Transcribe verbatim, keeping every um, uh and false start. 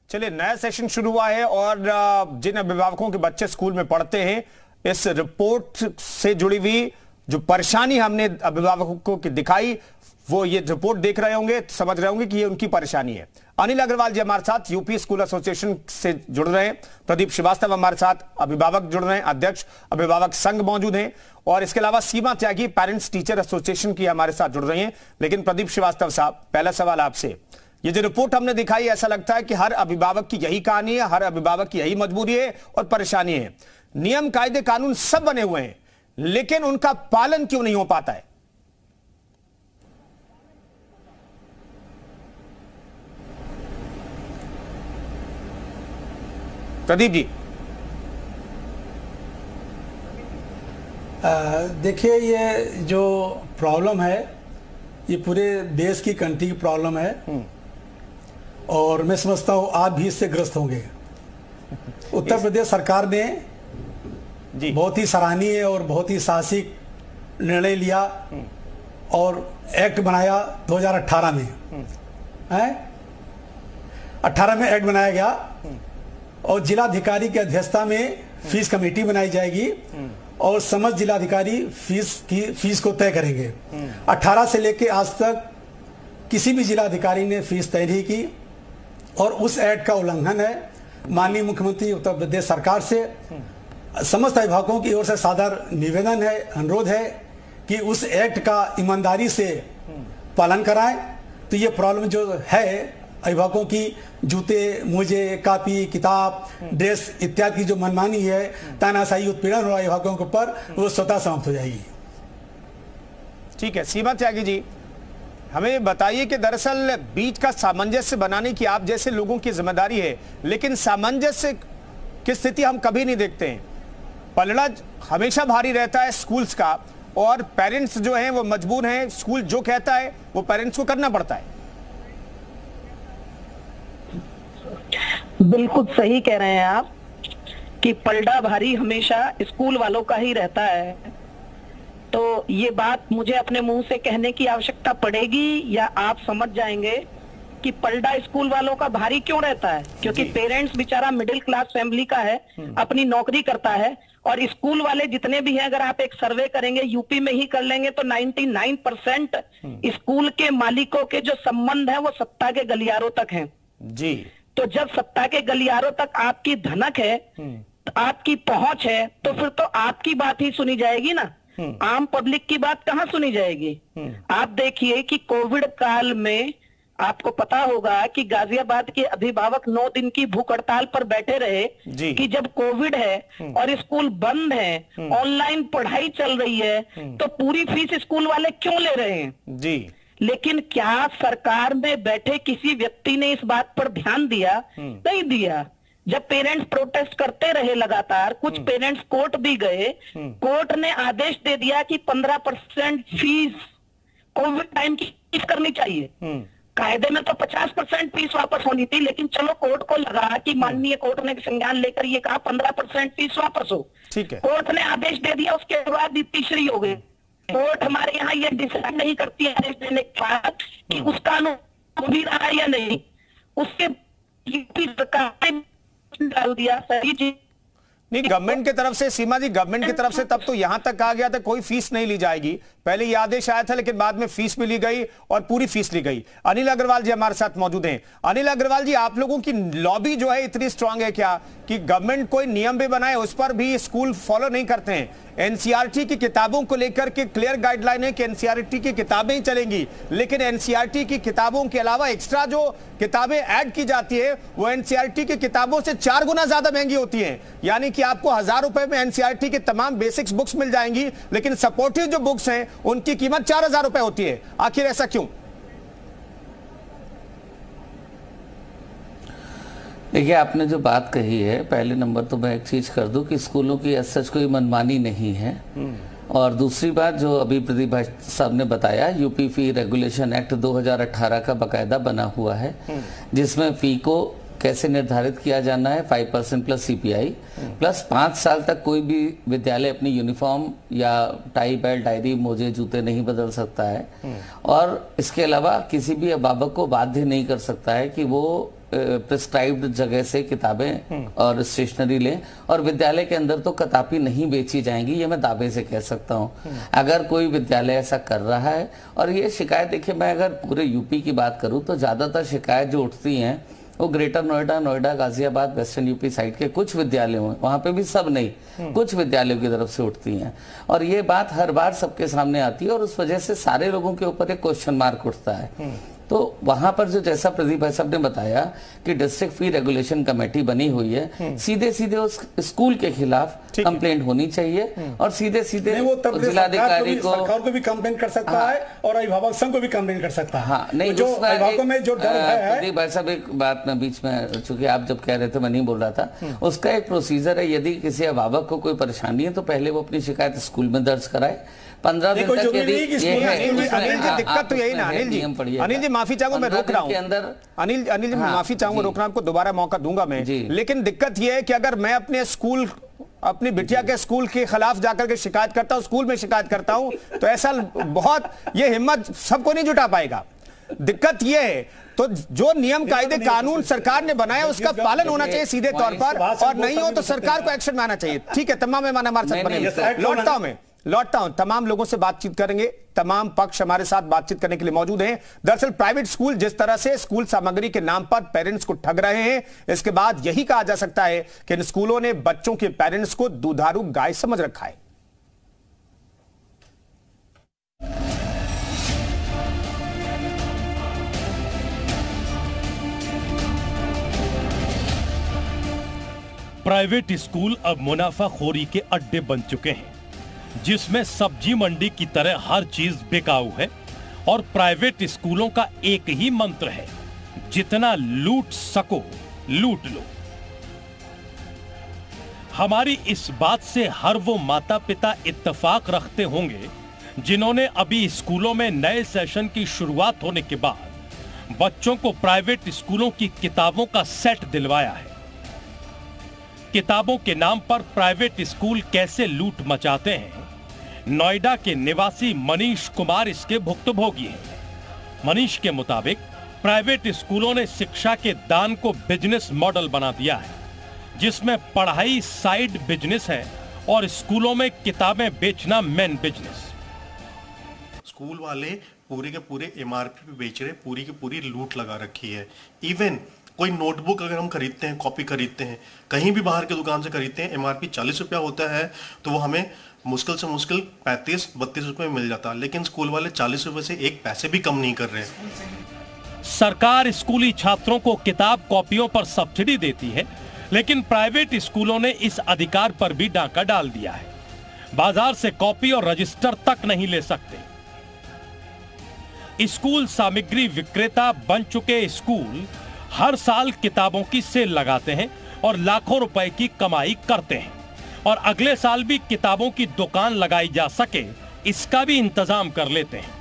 चलिए, नया सेशन शुरू हुआ है और जिन अभिभावकों के बच्चे स्कूल में पढ़ते हैं, इस रिपोर्ट से जुड़ी हुई जो परेशानी हमने अभिभावकों की दिखाई, वो ये रिपोर्ट देख रहे होंगे, समझ रहे होंगे कि ये उनकी परेशानी है। अनिल अग्रवाल जी हमारे साथ यूपी स्कूल एसोसिएशन से जुड़ रहे हैं, प्रदीप श्रीवास्तव हमारे साथ अभिभावक जुड़ रहे हैं, अध्यक्ष अभिभावक संघ मौजूद हैं, और इसके अलावा Seema Tyagi parents teacher association की हमारे साथ जुड़ रही हैं। लेकिन प्रदीप श्रीवास्तव साहब, पहला सवाल आपसे, ये जो रिपोर्ट हमने दिखाई, ऐसा लगता है कि हर अभिभावक की यही कहानी है, हर अभिभावक की यही मजबूरी है और परेशानी है। नियम कायदे कानून सब बने हुए हैं, लेकिन उनका पालन क्यों नहीं हो पाता है? प्रदीप जी। देखिए, ये जो प्रॉब्लम है ये पूरे देश की कंट्री की प्रॉब्लम है और मैं समझता हूँ आप भी इससे ग्रस्त होंगे। उत्तर प्रदेश सरकार ने जी बहुत ही सराहनीय और बहुत ही साहसिक निर्णय लिया और एक्ट बनाया दो हज़ार अठारह में, है अठारह में एक्ट बनाया गया और जिलाधिकारी की अध्यक्षता में फीस कमेटी बनाई जाएगी और समस्त जिलाधिकारी फीस की फीस को तय करेंगे। अठारह से लेकर आज तक किसी भी जिलाधिकारी ने फीस तय नहीं की और उस एक्ट का उल्लंघन है। माननीय मुख्यमंत्री उत्तर प्रदेश सरकार से समस्त अभिभावकों की ओर से सादर निवेदन है, अनुरोध है कि उस एक्ट का ईमानदारी से पालन कराएं। तो ये प्रॉब्लम जो है अभिभावकों की, जूते, मोजे, कापी, किताब, ड्रेस इत्यादि की जो मनमानी है, तानाशाही, उत्पीड़न हो रहा है अभिभावकों के ऊपर, वो स्वतः समाप्त हो जाएगी। ठीक है, सीमा त्यागी जी, हमें बताइए कि दरअसल बीच का सामंजस्य बनाने की आप जैसे लोगों की जिम्मेदारी है, लेकिन सामंजस्य की स्थिति हम कभी नहीं देखते हैं। पलड़ा हमेशा भारी रहता है स्कूल्स का और पेरेंट्स जो हैं वो मजबूर हैं, स्कूल जो कहता है वो पेरेंट्स को करना पड़ता है। बिल्कुल सही कह रहे हैं आप कि पलड़ा भारी हमेशा स्कूल वालों का ही रहता है। तो ये बात मुझे अपने मुंह से कहने की आवश्यकता पड़ेगी या आप समझ जाएंगे कि पलड़ा स्कूल वालों का भारी क्यों रहता है? क्योंकि पेरेंट्स बेचारा मिडिल क्लास फैमिली का है, अपनी नौकरी करता है, और स्कूल वाले जितने भी हैं, अगर आप एक सर्वे करेंगे यूपी में ही कर लेंगे तो निन्यानवे परसेंट स्कूल के मालिकों के जो संबंध है वो सत्ता के गलियारों तक हैं जी। तो जब सत्ता के गलियारों तक आपकी धनक है, आपकी पहुंच है, तो फिर तो आपकी बात ही सुनी जाएगी ना, आम पब्लिक की बात कहां सुनी जाएगी? आप देखिए कि कोविड काल में आपको पता होगा कि गाजियाबाद के अभिभावक नौ दिन की भूख हड़ताल पर बैठे रहे कि जब कोविड है और स्कूल बंद है, ऑनलाइन पढ़ाई चल रही है, तो पूरी फीस स्कूल वाले क्यों ले रहे हैं जी। लेकिन क्या सरकार में बैठे किसी व्यक्ति ने इस बात पर ध्यान दिया? नहीं दिया। जब पेरेंट्स प्रोटेस्ट करते रहे लगातार, कुछ पेरेंट्स कोर्ट भी गए, कोर्ट ने आदेश दे दिया कि पंद्रह परसेंट फीस कोविड टाइम की फीस करनी चाहिए। कायदे में तो पचास परसेंट फीस वापस होनी थी, लेकिन चलो कोर्ट को लगा कि माननीय कोर्ट ने संज्ञान लेकर ये कहा पंद्रह परसेंट फीस वापस हो। ठीक है, कोर्ट ने आदेश दे दिया, उसके बाद तीसरी हो गई। कोर्ट हमारे यहाँ ये डिसाइड नहीं करती है आदेश देने के बाद कि उसका कानून भी रहा है या नहीं, उसके सरकार ने डाल दिया। सही जी नहीं, गवर्नमेंट की तरफ से, सीमा जी गवर्नमेंट की तरफ से तब तो यहां तक कहा गया था कोई फीस नहीं ली जाएगी। पहले ये आदेश आया था, लेकिन बाद में फीस भी ली गई और पूरी फीस ली गई। अनिल अग्रवाल जी हमारे साथ मौजूद हैं। अनिल अग्रवाल जी, आप लोगों की लॉबी जो है इतनी स्ट्रांग है क्या कि गवर्नमेंट कोई नियम भी बनाए उस पर भी स्कूल फॉलो नहीं करते हैं? एनसीईआरटी की किताबों को लेकर के क्लियर गाइडलाइन है कि एनसीईआरटी की किताबें ही चलेंगी, लेकिन एनसीईआरटी की किताबों के अलावा एक्स्ट्रा जो किताबें ऐड की जाती है वो एनसीईआरटी की किताबों से चार गुना ज्यादा महंगी होती हैं। यानी कि आपको हजार रुपए में एनसीईआरटी की तमाम बेसिक्स बुक्स मिल जाएंगी, लेकिन सपोर्टिव जो बुक्स हैं उनकी कीमत चार हजार रुपए होती है। आखिर ऐसा क्यों? देखिए, आपने जो बात कही है, पहले नंबर तो मैं एक चीज कर दूं कि स्कूलों की सच कोई मनमानी नहीं है, और दूसरी बात जो अभी प्रदीप भाई साहब ने बताया, यूपी फी रेगुलेशन एक्ट दो हज़ार अठारह का बकायदा बना हुआ है, जिसमें फी को कैसे निर्धारित किया जाना है, five percent plus CPI plus पांच साल तक कोई भी विद्यालय अपनी यूनिफॉर्म या टाई बेल्ट डायरी मोजे जूते नहीं बदल सकता है, और इसके अलावा किसी भी अभिभावक को बाध्य नहीं कर सकता है कि वो प्रिस्क्राइब्ड जगह से किताबें और स्टेशनरी लें, और विद्यालय के अंदर तो कदापि नहीं बेची जाएंगी, ये मैं दावे से कह सकता हूं। अगर कोई विद्यालय ऐसा कर रहा है, और ये शिकायत देखिए, मैं अगर पूरे यूपी की बात करूं तो ज्यादातर शिकायत जो उठती हैं वो greater Noida, Noida, Ghaziabad, western UP side के कुछ विद्यालयों में, वहां पे भी सब नहीं, कुछ विद्यालयों की तरफ से उठती हैं, और ये बात हर बार सबके सामने आती है, और उस वजह से सारे लोगों के ऊपर एक क्वेश्चन मार्क उठता है। तो वहां पर जो जैसा प्रदीप भाई साहब ने बताया कि डिस्ट्रिक्ट फी रेगुलेशन कमेटी बनी हुई है, सीधे सीधे उस स्कूल के खिलाफ कंप्लेंट होनी चाहिए, और सीधे सीधे जिलाधिकारी को, सरकार को भी कंप्लेंट कर सकता हाँ, है, और अभिभावक संघ को भी कंप्लेंट कर सकता है। हाँ, नहीं, जो अभिभावकों में जो डर है, प्रदीप भाई साहब एक बात में बीच में, चूंकि आप जब कह रहे थे मैं नहीं बोल रहा था, उसका एक प्रोसीजर है। यदि किसी अभिभावक को कोई परेशानी है तो पहले वो अपनी शिकायत स्कूल में दर्ज कराए, पंद्रह दिन तक यदि ये है। अनिल जी, दिक्कत तो यही ना अनिल जी, अनिल जी माफी चाहूंगा, मैं रोक रहा हूं अंदर अनिल अनिल जी मैं माफी चाहूंगा, रोकना, आपको दोबारा मौका दूंगा मैं, लेकिन दिक्कत यह है कि अगर मैं अपने स्कूल, अपनी बिटिया के स्कूल के खिलाफ जाकर के शिकायत करता हूं, स्कूल में शिकायत करता हूं, तो ऐसा बहुत, ये हिम्मत सबको नहीं जुटा पाएगा। दिक्कत यह है, तो जो नियम कायदे कानून सरकार ने बनाया उसका पालन होना चाहिए सीधे तौर पर, और नहीं हो तो सरकार को एक्शन में आना चाहिए। ठीक है, तमाम मेहमान हमारे साथ बने, लौटता हूं मैं लौटता हूं तमाम लोगों से बातचीत करेंगे, तमाम पक्ष हमारे साथ बातचीत करने के लिए मौजूद हैं। दरअसल प्राइवेट स्कूल जिस तरह से स्कूल सामग्री के नाम पर पेरेंट्स को ठग रहे हैं, इसके बाद यही कहा जा सकता है कि इन स्कूलों ने बच्चों के पेरेंट्स को दुधारू गाय समझ रखा है। प्राइवेट स्कूल अब मुनाफाखोरी के अड्डे बन चुके हैं, जिसमें सब्जी मंडी की तरह हर चीज बिकाऊ है, और प्राइवेट स्कूलों का एक ही मंत्र है, जितना लूट सको लूट लो। हमारी इस बात से हर वो माता पिता इत्तेफाक रखते होंगे जिन्होंने अभी स्कूलों में नए सेशन की शुरुआत होने के बाद बच्चों को प्राइवेट स्कूलों की किताबों का सेट दिलवाया है। किताबों के नाम पर प्राइवेट स्कूल कैसे लूट मचाते हैं, नोएडा के निवासी मनीष कुमार इसके भुक्तभोगी हैं। मनीष के मुताबिक प्राइवेट स्कूलों ने शिक्षा के दान को बिजनेस मॉडल बना दिया है, जिसमें पढ़ाई साइड बिजनेस है और स्कूलों में किताबें बेचना मेन बिजनेस। स्कूल वाले पूरे के पूरे एमआरपी पे बेच रहे, पूरी की पूरी लूट लगा रखी है। इवन कोई नोटबुक अगर हम खरीदते हैं, कॉपी खरीदते हैं, कहीं भी बाहर की दुकान से खरीदते हैं, एमआरपी चालीस रुपया होता है, तो वो हमें मुश्किल से मुश्किल पैंतीस बत्तीस रुपए में मिल जाता है, लेकिन स्कूल वाले चालीस रुपए से एक पैसे भी कम नहीं कर रहे। सरकार स्कूली छात्रों को किताब कॉपियों पर सब्सिडी देती है, लेकिन प्राइवेट स्कूलों ने इस अधिकार पर भी डाका डाल दिया है। बाजार से कॉपी और रजिस्टर तक नहीं ले सकते। स्कूल सामग्री विक्रेता बन चुके स्कूल हर साल किताबों की सेल लगाते हैं और लाखों रुपए की कमाई करते हैं, और अगले साल भी किताबों की दुकान लगाई जा सके इसका भी इंतजाम कर लेते हैं।